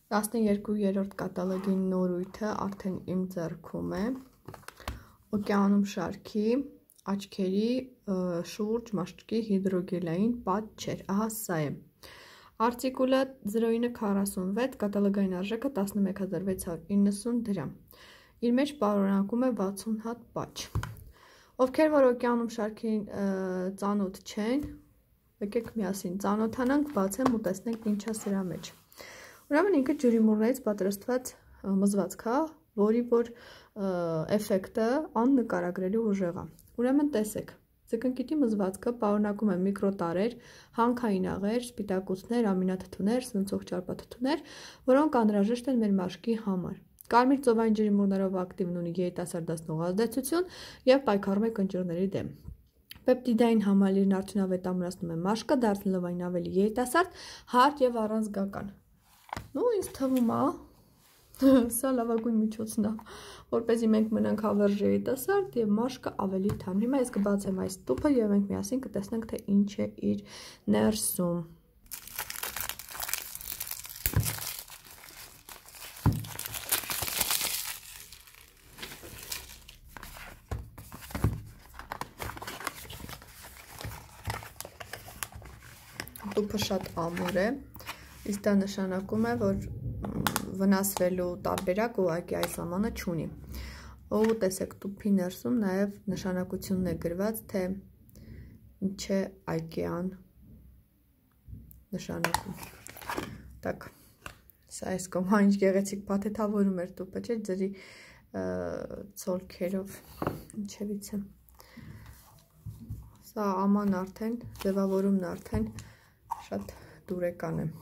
12-րդ կատալոգի նորույթը արդեն իմ ձեռքում է, օկեանում շարքի աչքերի շուրջ մաշկի հիդրոգելային պատճեր, ահա սա է, արտիկուլը 0946, կատալոգային արժեքը 11690 դրամ, իր մեջ պարունակում է 60 հատ պատճ, ովքեր որ օկեանում շարքին ծանոթ չեն, եկեք միասին ծանոթանանք, բացեմ ու տեսնենք ինչա սրա մեջ, ուրեմն ինքը ջրիմուռներից պատրաստված մզվածք է, որի որ էֆեկտը աննկարագրելի ուժեղ է, ուրեմն տեսեք, ձկնկիտի մզվածքը պարունակում է միկրոտարեր, հանքային աղեր, սպիտակուցներ, ամինաթթուներ, սնուցող ճարպաթթուներ, որոնք անհրաժեշտ են մեր մաշկի համար, կարմիր ծովային ջրիմուռներով ակտիվն ունի երիտասարդացնող ազդեցություն և պայքարում է կնճիռների դեմ, պեպտիդային համալիրն արդյունավետամնացնում է մաշկը, դարձնելով այն ավելի երիտասարդ, հարթ և առանձգական, ու ինձ թվում է, սա լավագույն միջոցն է, որպեսզի մենք մնանք հավերժ երիտասարդ և մաշկը ավելի թարմ, հիմա ես կբացեմ այս տուփը և մենք միասին կտեսնենք, թե ինչ է իր ներսում, տուփը շատ ամուր է, իսկ դա նշանակում է, որ վնասվելու տարբերակ ուղղակի այս ամանը չունի, ու տեսեք տուփի ներսում նաև նշանակությունն է գրված, թե ինչ է IKEA-ն նշանակում, տակ, սա այս կոմա ինչ գեղեցիկ փաթեթավորում էր տուփը, չէ, ջրի ցոլքերով, ինչևից է, սա աման արդեն, ձևավորումն արդեն շատ դուրեկան է,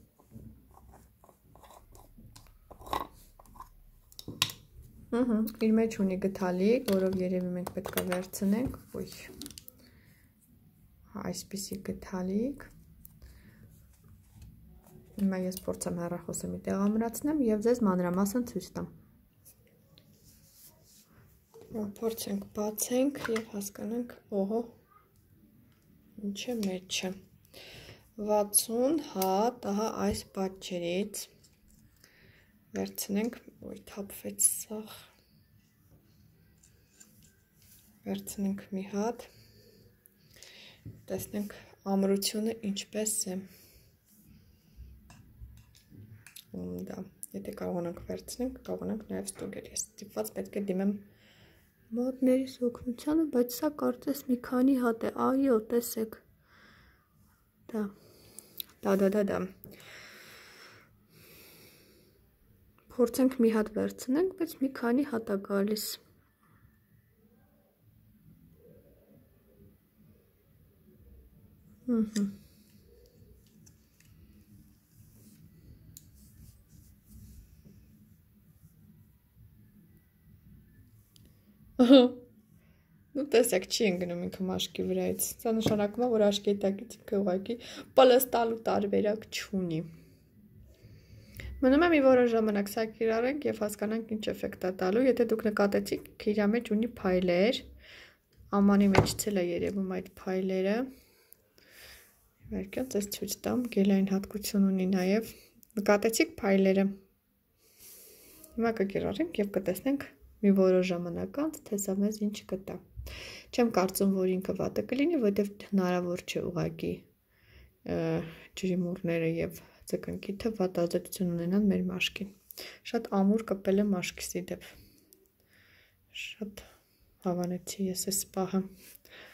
իր մեջ ունի գթալիք, որով երևի մենք պետք է վերցնենք, այսպիսի գթալիք, հիմա ես փորձեմ հեռախոսը մի տեղ ամրացնեմ և ձեզ մանրամասն ցույց տամ, փորձենք բացենք և հասկանանք, օհո, ինչ է մեջը, 60 հատ, ահա այս պատճերից, վերցնենք, թափվեց սաղ, վերցնենք մի հատ, տեսնենք ամրությունը ինչպես է, դա, եթե կարողանանք վերցնենք, կարողանանք նաև ստուգել, ես ստիպված պետք է դիմեմ մատներիս օգնությանը, բայց սա կարծես մի քանի հատ է, այո, տեսեք, դա, փորձենք մի հատ վերցնենք, բայց մի քանի հատ է գալիս, ու տեսեք չի ընկնում ինքը մաշկի վրայից, սա նշանակում է, որ աշկի տակից ինքը ուղղակի պլստալու տարբերակ չունի, մնում է մի որոշ ժամանակ սա կիրառենք և հասկանանք ինչ էֆեկտ է տալու, եթե դուք նկատեցիք, իր մեջ ունի փայլեր, ամանի մեջցել է երևում այդ փայլերը, վերքյան ձեզ ցույց տամ, գելային հատկություն ունի նաև, նկատեցիք փայլերը, հիմա կկիրառենք և կտեսնենք մի որոշ ժամանակ անց, թե սա մեզ ինչ կտա, չեմ կարծում, որ ինքը վատը կլինի, որտև հնարավոր չէ ուղղակի ջրիմուռները և ձկնկիթը վատ ազդեցություն ունենան մեր մաշկին, շատ ամուր կպել է մաշկիս իդեպ, շատ հավանեցի ես այս պահը,